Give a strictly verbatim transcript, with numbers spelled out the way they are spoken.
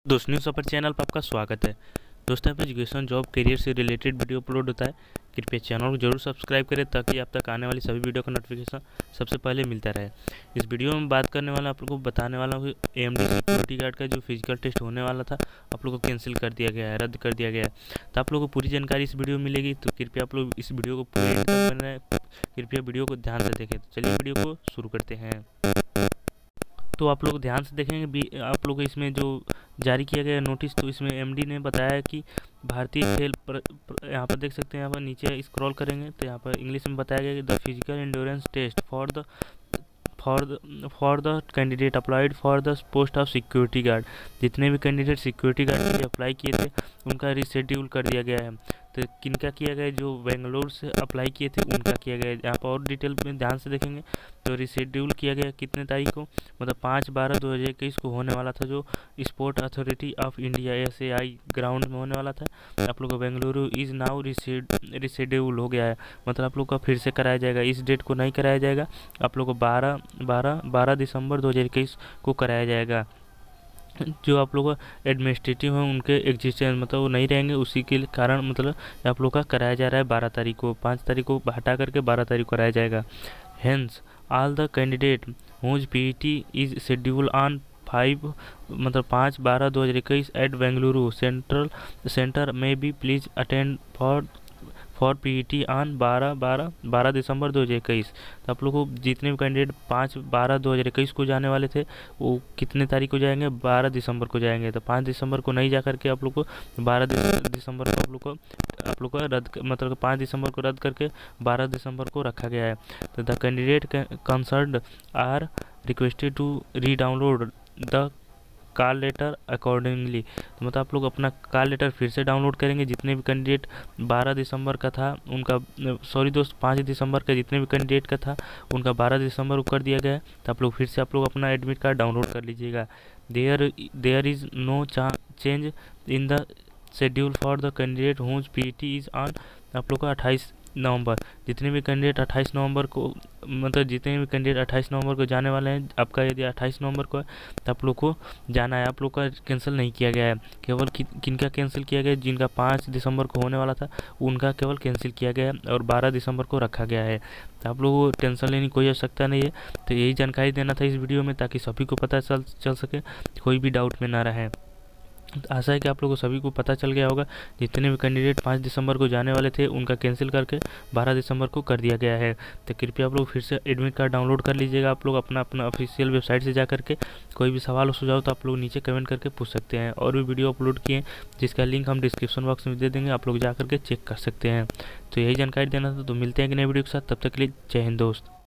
दोस्तों न्यूज़ अपर चैनल पर आपका स्वागत है। दोस्तों, यहाँ पे एजुकेशन, जॉब, करियर से रिलेटेड वीडियो अपलोड होता है। कृपया चैनल को जरूर सब्सक्राइब करें ताकि आप तक आने वाली सभी वीडियो का नोटिफिकेशन सबसे पहले मिलता रहे। इस वीडियो में बात करने वाला आप लोग को बताने वाला हूँ A M D security guard का जो फिजिकल टेस्ट होने वाला था, आप लोग को कैंसिल कर दिया गया है, रद्द कर दिया गया है। तो आप लोग को पूरी जानकारी इस वीडियो में मिलेगी, तो कृपया आप लोग इस वीडियो को पूरे एंड तक बने, कृपया वीडियो को ध्यान से देखें। तो चलिए वीडियो को शुरू करते हैं। तो आप लोग ध्यान से देखेंगे भी आप लोग इसमें जो जारी किया गया नोटिस, तो इसमें एमडी ने बताया कि भारतीय खेल पर, पर यहाँ पर देख सकते हैं, यहाँ पर नीचे स्क्रॉल करेंगे तो यहाँ पर इंग्लिश में बताया गया कि the physical endurance test for the for the for the candidate applied for the post of security guard. जितने भी कैंडिडेट सिक्योरिटी गार्ड के लिए अप्लाई किए थे उनका रिशेड्यूल कर दिया गया है। तो किनका किया गया, जो बेंगलोर से अप्लाई किए थे उनका किया गया। यहाँ पर और डिटेल में ध्यान से देखेंगे तो रिशेड्यूल किया गया कितने तारीख को, मतलब पाँच बारह दो हज़ार इक्कीस को होने वाला था, जो sport authority of India S A I ground में होने वाला था। आप लोग का बेंगलुरु इज़ नाउ रिशेड्यूल हो गया है, मतलब आप लोग का फिर से कराया जाएगा। इस डेट को नहीं कराया जाएगा, आप लोग को बारह बारह बारह दिसंबर दो हज़ार इक्कीस को कराया जाएगा। जो आप लोग एडमिनिस्ट्रेटिव हैं उनके एग्जिस्टेंस मतलब वो नहीं रहेंगे, उसी के कारण मतलब आप लोग का कराया जा रहा है बारह तारीख को। पाँच तारीख को हटा करके बारह तारीख को कराया जाएगा। Hence all the candidate whose P E T is schedule on five मतलब पाँच बारह दो हज़ार इक्कीस एट बेंगलुरु सेंट्रल सेंटर में be please attend for for P E T on बारह बारह बारह दिसंबर दो हज़ार इक्कीस। तो आप लोग को जितने भी कैंडिडेट पाँच बारह दो हज़ार इक्कीस को जाने वाले थे वो कितने तारीख को जाएंगे, बारह दिसंबर को जाएंगे। तो पाँच दिसंबर को नहीं जा करके आप लोग को बारह दिसंबर को आप लोग को आप लोग को रद्द मतलब पाँच दिसंबर को रद्द करके बारह दिसंबर को रखा गया है। तो the candidate concerned are requested to re download the call letter accordingly. तो मतलब आप लोग अपना कॉल लेटर फिर से डाउनलोड करेंगे। जितने भी कैंडिडेट बारह दिसंबर का था उनका, सॉरी दोस्त, पाँच दिसंबर का जितने भी कैंडिडेट का था उनका बारह दिसंबर को कर दिया गया है। तो आप लोग फिर से आप लोग अपना एडमिट कार्ड डाउनलोड कर लीजिएगा। There there is no change in the schedule for the candidate whose P T is on. आप लोग का अट्ठाईस नवंबर जितने भी कैंडिडेट अट्ठाईस नवंबर को मतलब जितने भी कैंडिडेट अट्ठाईस नवंबर को जाने वाले हैं, आपका यदि अट्ठाईस नवंबर को है तो आप लोग को जाना है। आप लोग का कैंसिल नहीं किया गया है, केवल कि, किनका कैंसिल किया गया है, जिनका पाँच दिसंबर को होने वाला था उनका केवल कैंसिल किया गया है और बारह दिसंबर को रखा गया है। तो आप लोगों को टेंशन लेने की कोई आवश्यकता नहीं है। तो यही जानकारी देना था इस वीडियो में, ताकि सभी को पता चल चल सके, कोई भी डाउट में ना रहे। आशा है कि आप लोगों को सभी को पता चल गया होगा। जितने भी कैंडिडेट पाँच दिसंबर को जाने वाले थे उनका कैंसिल करके बारह दिसंबर को कर दिया गया है। तो कृपया आप लोग फिर से एडमिट कार्ड डाउनलोड कर लीजिएगा। आप लोग अपना अपना ऑफिशियल वेबसाइट से जा करके कोई भी सवाल हो सुझाव तो आप लोग नीचे कमेंट करके पूछ सकते हैं। और भी वीडियो अपलोड किए जिसका लिंक हम डिस्क्रिप्शन बॉक्स में दे देंगे, आप लोग जा करके चेक कर सकते हैं। तो यही जानकारी देना था। तो मिलते हैं कि नए वीडियो के साथ, तब तक के लिए जय हिंद दोस्त।